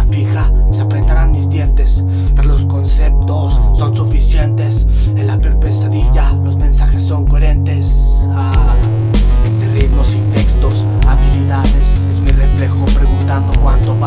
mirada fija, se apretarán mis dientes. Tras los conceptos son suficientes. En la peor pesadilla los mensajes son coherentes. De ritmos y textos, habilidades. Es mi reflejo preguntando cuánto